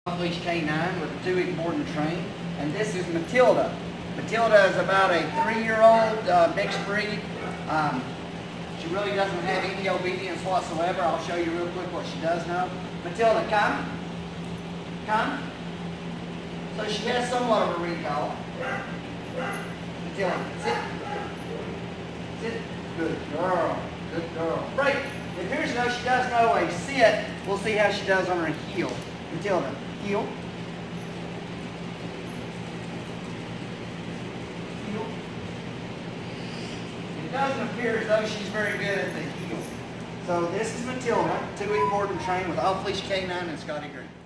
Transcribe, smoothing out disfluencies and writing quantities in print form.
Leash K9 with a 2-week board and train, and this is Matilda. Matilda is about a 3-year-old mixed breed. She really doesn't have any obedience whatsoever. I'll show you real quick what she does know. Matilda, come. Come. So she has somewhat of a recall. Matilda, sit. Sit. Good girl. Good girl. Break. If here's no, she does know a sit. We'll see how she does on her heel. Matilda, heel. Heel. It doesn't appear as though she's very good at the heel. So this is Matilda, 2-week board and train with off-leash K9 and Scottie Greene.